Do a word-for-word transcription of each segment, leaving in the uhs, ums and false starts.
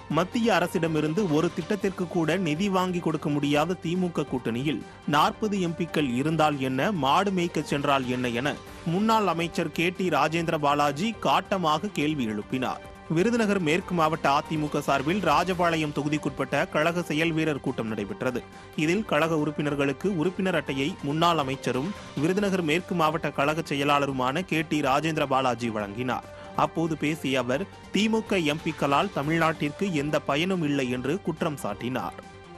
மத்திய அரசிடமிருந்து ஒரு திட்டத்திற்கு கூட நிதி வாங்கி கொடுக்க முடியாத திமுக கூட்டணியில் நாற்பது எம்பிக்கள் இருந்தால் என்ன, மாடு மேய்க்க சென்றால் என்ன என முன்னாள் அமைச்சர் கே டி ராஜேந்திர பாலாஜி காட்டமாக கேள்வி எழுப்பினார். விருதுநகர் மேற்கு மாவட்ட அதிமுக சார்பில் ராஜபாளையம் தொகுதிக்குட்பட்ட கழக செயல் வீரர் கூட்டம் நடைபெற்றது. இதில் கழக உறுப்பினர்களுக்கு உறுப்பினர் அட்டையை முன்னாள் அமைச்சரும் விருதுநகர் மேற்கு மாவட்ட கழக செயலாளருமான கே டி ராஜேந்திர பாலாஜி வழங்கினார். அப்போது பேசிய அவர், திமுக எம்பிக்களால் தமிழ்நாட்டிற்கு எந்த பயனும் இல்லை என்று குற்றம் சாட்டினார்.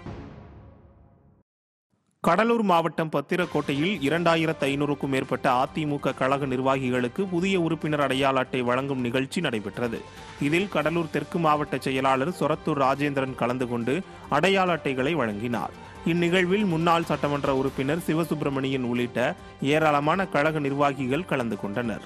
கடலூர் மாவட்டம் பத்திரக்கோட்டையில் இரண்டாயிரத்து ஐநூறுக்கும் மேற்பட்ட அதிமுக கழக நிர்வாகிகளுக்கு புதிய உறுப்பினர் அடையாள அட்டை வழங்கும் நிகழ்ச்சி நடைபெற்றது. இதில் கடலூர் தெற்கு மாவட்ட செயலாளர் சொரத்தூர் ராஜேந்திரன் கலந்து கொண்டு அடையாள அட்டைகளை வழங்கினார். இந்நிகழ்வில் முன்னாள் சட்டமன்ற உறுப்பினர் சிவசுப்பிரமணியன் உள்ளிட்ட ஏராளமான கழக நிர்வாகிகள் கலந்து கொண்டனர்.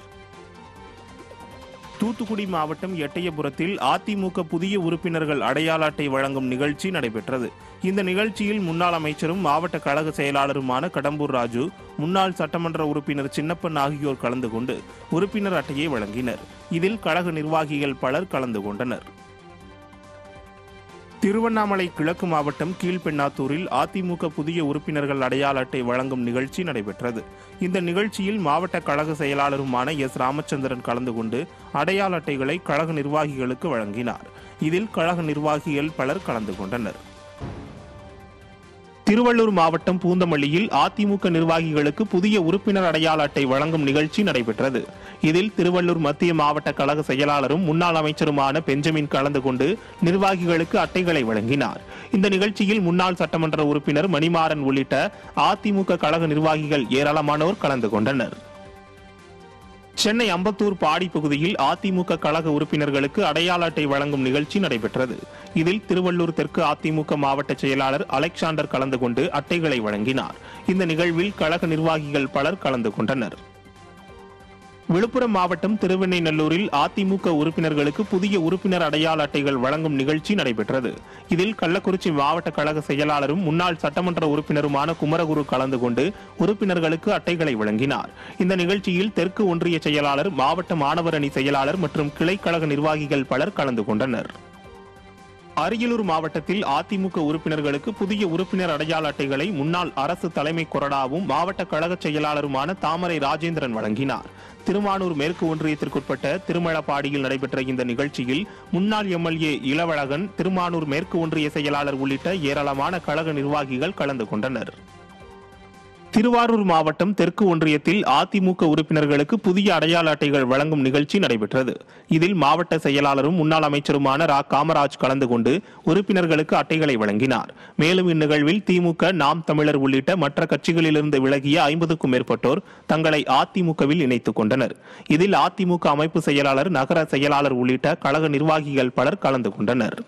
தூத்துக்குடி மாவட்டம் எட்டயபுரத்தில் அதிமுக புதிய உறுப்பினர்கள் அடையாள அட்டை வழங்கும் நிகழ்ச்சி நடைபெற்றது. இந்த நிகழ்ச்சியில் முன்னாள் அமைச்சரும் மாவட்ட கழக செயலாளருமான கடம்பூர் ராஜு, முன்னாள் சட்டமன்ற உறுப்பினர் சின்னப்பன் ஆகியோர் கலந்து கொண்டு உறுப்பினர் அட்டையை வழங்கினர். இதில் கழக நிர்வாகிகள் பலர் கலந்து கொண்டனர். திருவண்ணாமலை கிழக்கு மாவட்டம் கீழ்பெண்ணாத்தூரில் அதிமுக புதிய உறுப்பினர்கள் அடையாள அட்டை வழங்கும் நிகழ்ச்சி நடைபெற்றது. இந்த நிகழ்ச்சியில் மாவட்ட கழக செயலாளருமான எஸ் ராமச்சந்திரன் கலந்து கொண்டு அடையாள அட்டைகளை கழக நிர்வாகிகளுக்கு வழங்கினார். இதில் கழக நிர்வாகிகள் பலர் கலந்து கொண்டனர். திருவள்ளூர் மாவட்டம் பூந்தமல்லியில் அதிமுக நிர்வாகிகளுக்கு புதிய உறுப்பினர் அடையாள அட்டை வழங்கும் நிகழ்ச்சி நடைபெற்றது. இதில் திருவள்ளூர் மத்திய மாவட்ட கழக செயலாளரும் முன்னாள் அமைச்சருமான பெஞ்சமின் கலந்து கொண்டு நிர்வாகிகளுக்கு அட்டைகளை வழங்கினார். இந்த நிகழ்ச்சியில் முன்னாள் சட்டமன்ற உறுப்பினர் மணிமாறன் உள்ளிட்ட அதிமுக கழக நிர்வாகிகள் ஏராளமானோர் கலந்து கொண்டனர். சென்னை அம்பத்தூர் பாடி பகுதியில் அதிமுக கழக உறுப்பினர்களுக்கு அடையாள அட்டை வழங்கும் நிகழ்ச்சி நடைபெற்றது. இதில் திருவள்ளூர் தெற்கு அதிமுக மாவட்ட செயலாளர் அலெக்சாண்டர் கலந்து கொண்டு அட்டைகளை வழங்கினார். இந்த நிகழ்வில் கழக நிர்வாகிகள் பலர் கலந்து கொண்டனர். விழுப்புரம் மாவட்டம் திருவெண்ணைநல்லூரில் அதிமுக உறுப்பினர்களுக்கு புதிய உறுப்பினர் அடையாள அட்டைகள் வழங்கும் நிகழ்ச்சி நடைபெற்றது. இதில் கள்ளக்குறிச்சி மாவட்ட கழக செயலாளரும் முன்னாள் சட்டமன்ற உறுப்பினருமான குமரகுரு கலந்து கொண்டு உறுப்பினர்களுக்கு அட்டைகளை வழங்கினார். இந்த நிகழ்ச்சியில் தெற்கு ஒன்றிய செயலாளர், மாவட்ட மாணவர் அணி செயலாளர் மற்றும் கிளை கழக நிர்வாகிகள் பலர் கலந்து கொண்டனர். அரியலூர் மாவட்டத்தில் அதிமுக உறுப்பினர்களுக்கு புதிய உறுப்பினர் அடையாள அட்டைகளை முன்னாள் அரசு தலைமை கொறடாவும் மாவட்ட கழக செயலாளருமான தாமரை ராஜேந்திரன் வழங்கினார். திருமானூர் மேற்கு ஒன்றியத்திற்குட்பட்ட திருமழப்பாடியில் நடைபெற்ற இந்த நிகழ்ச்சியில் முன்னாள் எம்எல்ஏ இளவழகன், திருமானூர் மேற்கு ஒன்றிய செயலாளர் உள்ளிட்ட ஏராளமான கழக நிர்வாகிகள் கலந்து கொண்டனர். திருவாரூர் மாவட்டம் தெற்கு ஒன்றியத்தில் அதிமுக உறுப்பினர்களுக்கு புதிய அடையாள அட்டைகள் வழங்கும் நிகழ்ச்சி நடைபெற்றது. இதில் மாவட்ட செயலாளரும் முன்னாள் அமைச்சருமான ரா காமராஜ் கலந்து கொண்டு உறுப்பினர்களுக்கு அட்டைகளை வழங்கினார். மேலும் இந்நிகழ்வில் திமுக, நாம் தமிழர் உள்ளிட்ட மற்ற கட்சிகளிலிருந்து விலகிய ஐம்பதுக்கும் மேற்பட்டோர் தங்களை அதிமுகவில் இணைத்துக் கொண்டனர். இதில் அதிமுக அமைப்பு செயலாளர், நகர செயலாளர் உள்ளிட்ட கழக நிர்வாகிகள் பலர் கலந்து கொண்டனர்.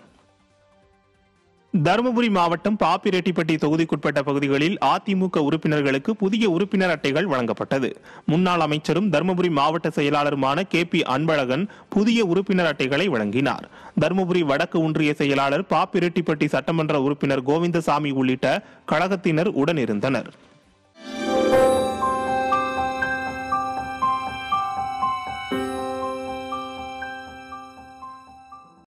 தருமபுரி மாவட்டம் பாப்பிரெட்டிப்பட்டி தொகுதிக்குட்பட்ட பகுதிகளில் அதிமுக உறுப்பினர்களுக்கு புதிய உறுப்பினர் அட்டைகள் வழங்கப்பட்டது. முன்னாள் அமைச்சரும் தருமபுரி மாவட்ட செயலாளருமான கே பி அன்பழகன் புதிய உறுப்பினர் அட்டைகளை வழங்கினார். தருமபுரி வடக்கு ஒன்றிய செயலாளர், பாப்பிரெட்டிப்பட்டி சட்டமன்ற உறுப்பினர் கோவிந்தசாமி உள்ளிட்ட கழகத்தினர் உடனிருந்தனர்.